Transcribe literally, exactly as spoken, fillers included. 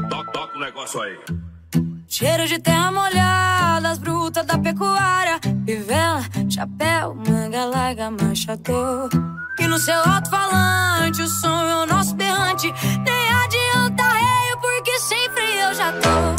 Toca, toca o negócio aí. Cheiro de terra molhada, as brutas da pecuária, fivela, chapéu, manga larga, manchador. E no seu alto-falante o som é o nosso berrante. Nem adianta reio, porque sempre eu já tô.